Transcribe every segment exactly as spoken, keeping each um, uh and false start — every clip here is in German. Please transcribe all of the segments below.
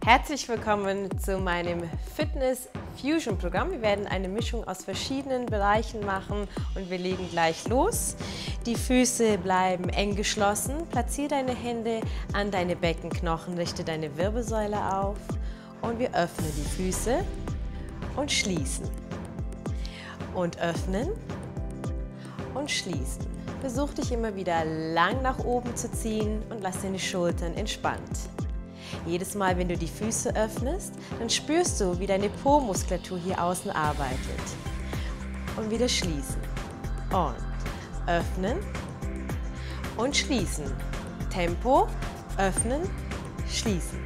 Herzlich willkommen zu meinem Fitness Fusion Programm. Wir werden eine Mischung aus verschiedenen Bereichen machen und wir legen gleich los. Die Füße bleiben eng geschlossen. Platziere deine Hände an deine Beckenknochen, richte deine Wirbelsäule auf und wir öffnen die Füße und schließen. Und öffnen und schließen. Versuch dich immer wieder lang nach oben zu ziehen und lass deine Schultern entspannt. Jedes Mal, wenn du die Füße öffnest, dann spürst du, wie deine Po-Muskulatur hier außen arbeitet. Und wieder schließen. Und öffnen und schließen. Tempo, öffnen, schließen.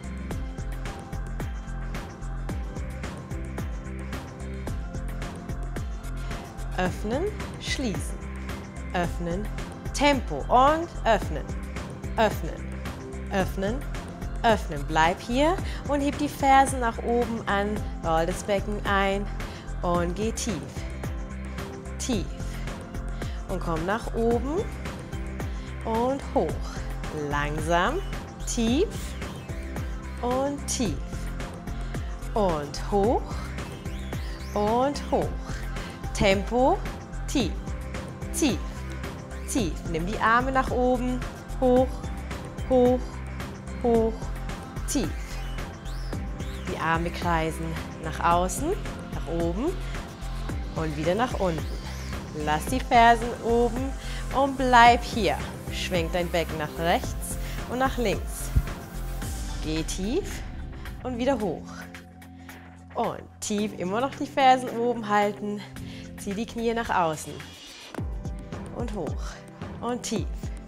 Öffnen, schließen. Öffnen, Tempo und öffnen. Öffnen, öffnen, öffnen. Bleib hier und heb die Fersen nach oben an, roll das Becken ein und geh tief. Tief. Und komm nach oben und hoch. Langsam, tief und tief. Und hoch und hoch. Tempo, tief, tief, tief. Nimm die Arme nach oben, hoch, hoch, hoch, tief. Die Arme kreisen nach außen, nach oben und wieder nach unten. Lass die Fersen oben und bleib hier. Schwenk dein Becken nach rechts und nach links. Geh tief und wieder hoch. Und tief, immer noch die Fersen oben halten. Zieh die Knie nach außen. Und hoch. Und tief.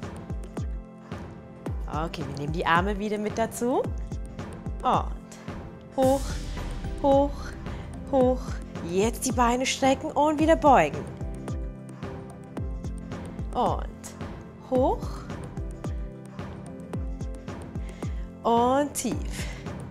Okay, wir nehmen die Arme wieder mit dazu. Und hoch, hoch, hoch. Jetzt die Beine strecken und wieder beugen. Und hoch. Und tief.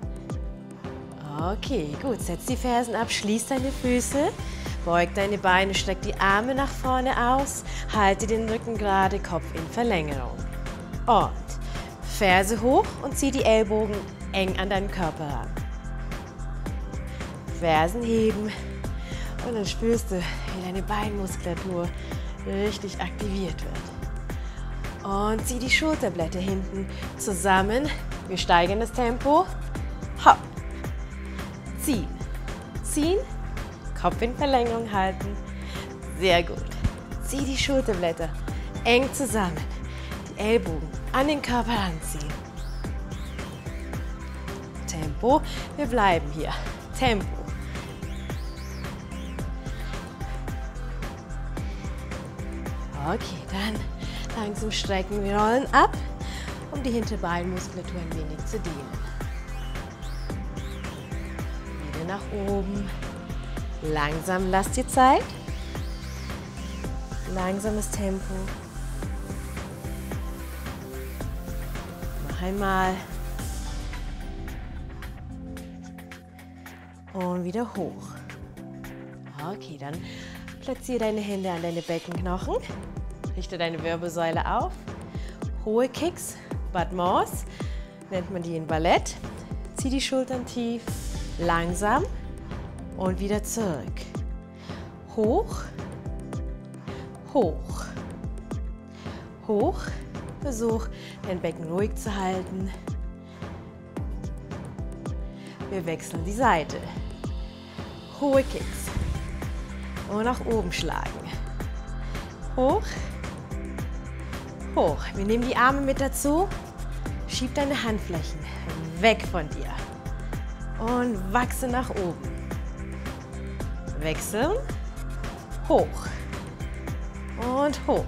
Okay, gut. Setz die Fersen ab, schließ deine Füße. Beug deine Beine, streck die Arme nach vorne aus, halte den Rücken gerade, Kopf in Verlängerung. Und Ferse hoch und zieh die Ellbogen eng an deinen Körper ran. Fersen heben und dann spürst du, wie deine Beinmuskulatur richtig aktiviert wird. Und zieh die Schulterblätter hinten zusammen. Wir steigern das Tempo. Hopp. Ziehen. Ziehen. Kopf in Verlängerung halten. Sehr gut. Zieh die Schulterblätter eng zusammen. Die Ellbogen an den Körper ranziehen. Tempo. Wir bleiben hier. Tempo. Okay, dann langsam strecken. Wir rollen ab, um die Hinterbeinmuskulatur ein wenig zu dehnen. Wieder nach oben. Langsam, lass dir Zeit. Langsames Tempo. Noch einmal. Und wieder hoch. Okay, dann platziere deine Hände an deine Beckenknochen. Richte deine Wirbelsäule auf. Hohe Kicks, Battements, nennt man die in Ballett. Zieh die Schultern tief, langsam. Und wieder zurück. Hoch, hoch, hoch. Versuch, dein Becken ruhig zu halten. Wir wechseln die Seite. Hohe Kicks. Und nach oben schlagen. Hoch, hoch. Wir nehmen die Arme mit dazu. Schieb deine Handflächen weg von dir. Und wachse nach oben. Wechseln, hoch und hoch,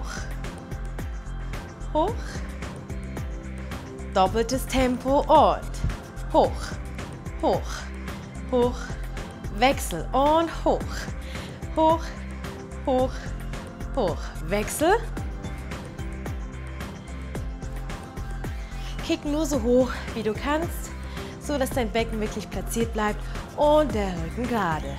hoch, doppeltes Tempo und hoch, hoch, hoch, Wechsel und hoch, hoch, hoch, hoch, Wechsel, kick nur so hoch wie du kannst, so dass dein Becken wirklich platziert bleibt und der Rücken gerade.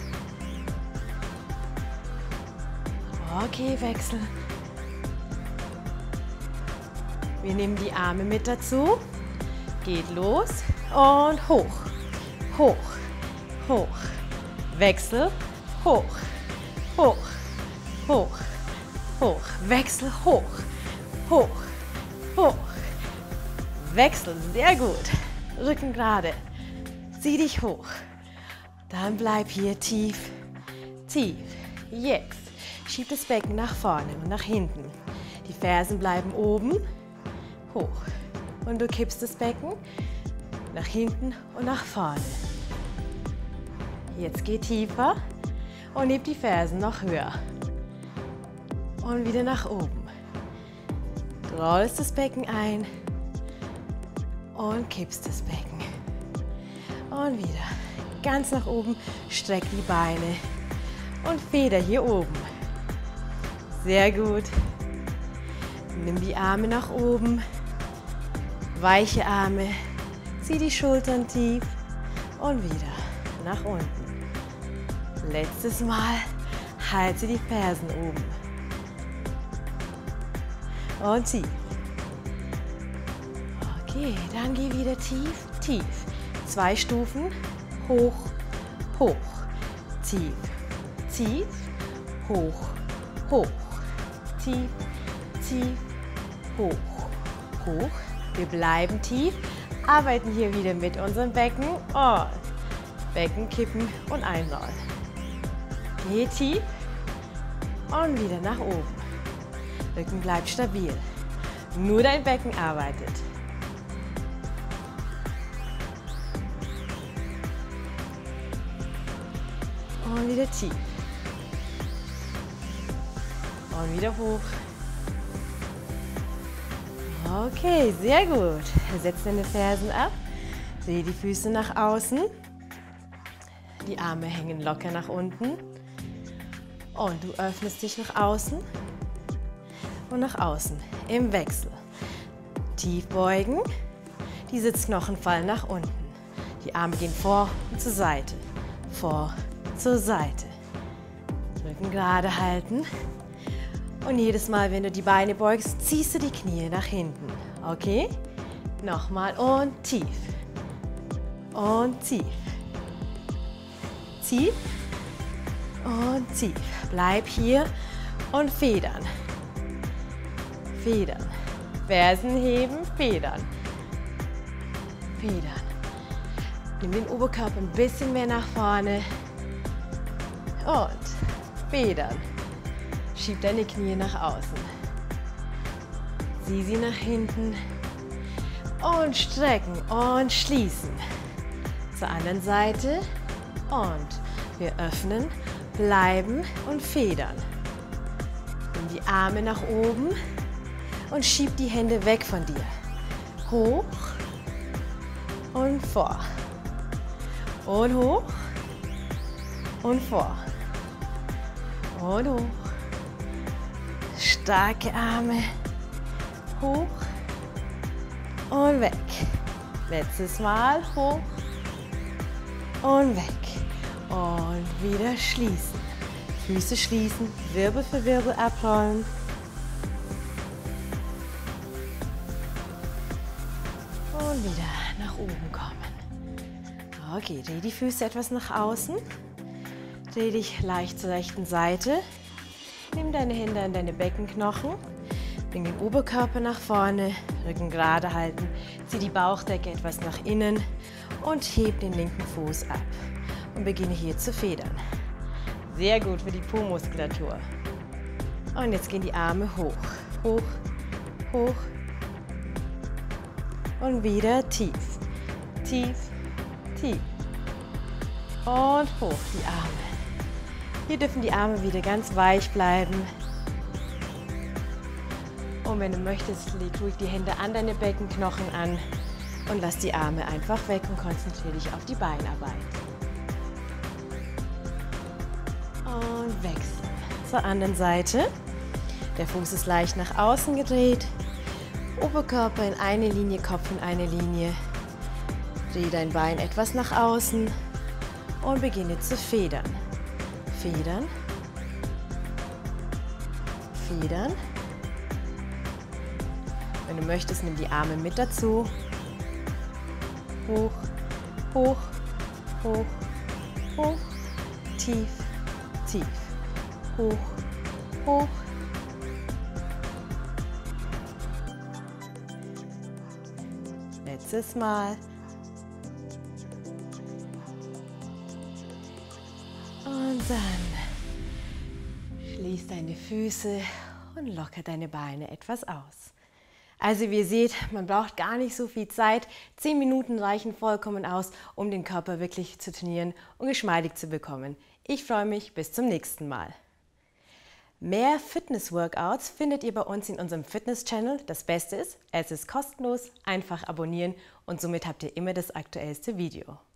Okay, Wechsel. Wir nehmen die Arme mit dazu. Geht los und hoch, hoch, hoch. Wechsel, hoch, hoch, hoch, hoch. Wechsel, hoch, hoch, hoch. Wechsel, sehr gut. Rücken gerade. Zieh dich hoch. Dann bleib hier tief, tief. Jetzt schieb das Becken nach vorne und nach hinten. Die Fersen bleiben oben, hoch. Und du kippst das Becken nach hinten und nach vorne. Jetzt geh tiefer und heb die Fersen noch höher. Und wieder nach oben. Du rollst das Becken ein und kippst das Becken. Und wieder ganz nach oben, streck die Beine und Feder hier oben. Sehr gut. Nimm die Arme nach oben, weiche Arme, zieh die Schultern tief und wieder nach unten. Letztes Mal, halte die Fersen oben. Und tief. Okay, dann geh wieder tief, tief. Zwei Stufen, hoch, hoch, tief, tief, hoch, hoch, tief, tief, hoch, hoch. Wir bleiben tief, arbeiten hier wieder mit unserem Becken und Becken kippen und einrollen. Geh tief und wieder nach oben. Rücken bleibt stabil. Nur dein Becken arbeitet. Und wieder tief. Und wieder hoch. Okay, sehr gut. Setz deine Fersen ab. Dreh die Füße nach außen. Die Arme hängen locker nach unten. Und du öffnest dich nach außen und nach außen im Wechsel. Tief beugen. Die Sitzknochen fallen nach unten. Die Arme gehen vor und zur Seite. Vor, zur Seite. Rücken gerade halten. Und jedes Mal, wenn du die Beine beugst, ziehst du die Knie nach hinten. Okay? Nochmal und tief. Und tief. Tief. Und tief. Bleib hier und federn. Federn. Fersen heben, federn. Federn. Nimm den Oberkörper ein bisschen mehr nach vorne. Und federn. Schieb deine Knie nach außen. Zieh sie nach hinten. Und strecken und schließen. Zur anderen Seite. Und wir öffnen, bleiben und federn. Nimm die Arme nach oben und schieb die Hände weg von dir. Hoch und vor. Und hoch und vor. Und hoch. Starke Arme. Hoch und weg. Letztes Mal hoch und weg. Und wieder schließen. Füße schließen, Wirbel für Wirbel abrollen. Und wieder nach oben kommen. Okay, dreh die Füße etwas nach außen. Dreh dich leicht zur rechten Seite. Nimm deine Hände an deine Beckenknochen. Bring den Oberkörper nach vorne, Rücken gerade halten. Zieh die Bauchdecke etwas nach innen und heb den linken Fuß ab. Und beginne hier zu federn. Sehr gut für die Po-Muskulatur. Und jetzt gehen die Arme hoch, hoch, hoch. Und wieder tief, tief, tief. Und hoch die Arme. Hier dürfen die Arme wieder ganz weich bleiben. Und wenn du möchtest, leg ruhig die Hände an deine Beckenknochen an und lass die Arme einfach weg und konzentriere dich auf die Beinarbeit. Und wechseln zur anderen Seite. Der Fuß ist leicht nach außen gedreht. Oberkörper in eine Linie, Kopf in eine Linie. Dreh dein Bein etwas nach außen und beginne zu federn. Federn. Federn. Wenn du möchtest, nimm die Arme mit dazu. hoch, hoch, hoch, hoch, tief, tief, hoch, hoch. Letztes Mal. Und dann schließ deine Füße und locker deine Beine etwas aus. Also wie ihr seht, man braucht gar nicht so viel Zeit. Zehn Minuten reichen vollkommen aus, um den Körper wirklich zu trainieren und geschmeidig zu bekommen. Ich freue mich, bis zum nächsten Mal. Mehr Fitness-Workouts findet ihr bei uns in unserem Fitness-Channel. Das Beste ist, es ist kostenlos, einfach abonnieren und somit habt ihr immer das aktuellste Video.